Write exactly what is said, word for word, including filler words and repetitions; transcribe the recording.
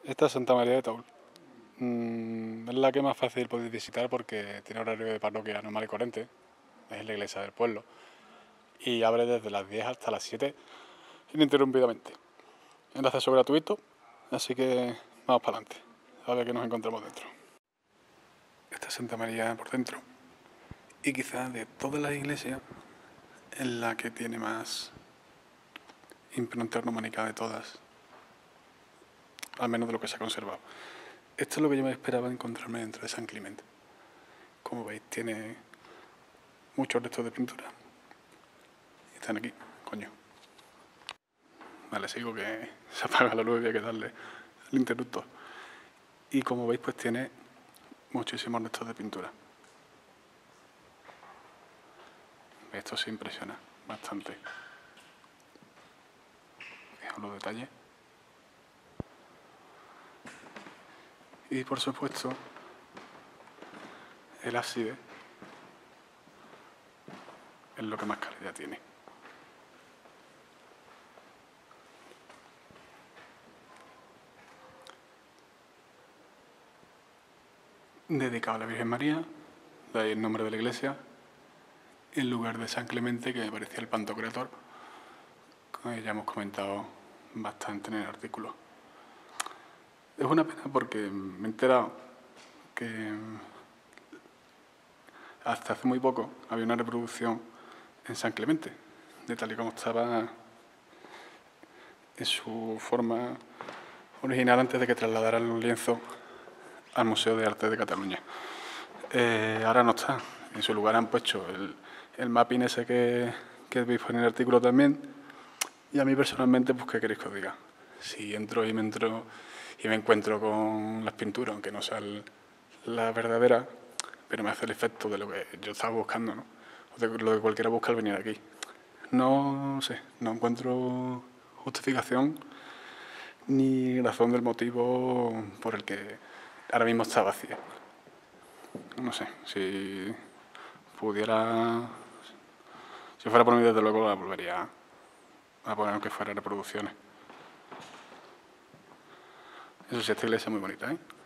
Esta es Santa María de Toul. Mm, es la que más fácil podéis visitar porque tiene horario de parroquia normal y corriente. Es la iglesia del pueblo. Y abre desde las diez hasta las siete ininterrumpidamente. El acceso gratuito, así que vamos para adelante. A ver qué nos encontramos dentro. Esta es Santa María por dentro. Y quizás de todas las iglesias es la que tiene más impronta románica de todas. Al menos de lo que se ha conservado. Esto es lo que yo me esperaba encontrarme dentro de San Clemente. Como veis, tiene muchos restos de pintura. Y están aquí, coño. Vale, sigo que se apaga la luz y hay que darle el interruptor. Y como veis, pues tiene muchísimos restos de pintura. Esto se impresiona bastante. Fijaos los detalles. Y por supuesto, el ábside es lo que más calidad tiene. Dedicado a la Virgen María, de ahí el nombre de la iglesia, en lugar de San Clemente, que me parecía el Pantocrator, como ya hemos comentado bastante en el artículo. Es una pena porque me he enterado que hasta hace muy poco había una reproducción en San Clemente, de tal y como estaba en su forma original antes de que trasladaran los lienzos al Museo de Arte de Cataluña. Eh, ahora no está. En su lugar han puesto el, el mapping ese que, que veis en el artículo también. Y a mí personalmente, pues, ¿qué queréis que os diga? Si entro y me entro y me encuentro con las pinturas, aunque no sean las verdaderas, pero me hace el efecto de lo que yo estaba buscando, ¿no? O de lo que cualquiera busca al venir aquí. No sé, no encuentro justificación ni razón del motivo por el que ahora mismo está vacía. No sé, si pudiera, si fuera por mí, desde luego la volvería a poner aunque fuera reproducciones. Eso sí, esta iglesia es muy bonita, ¿eh?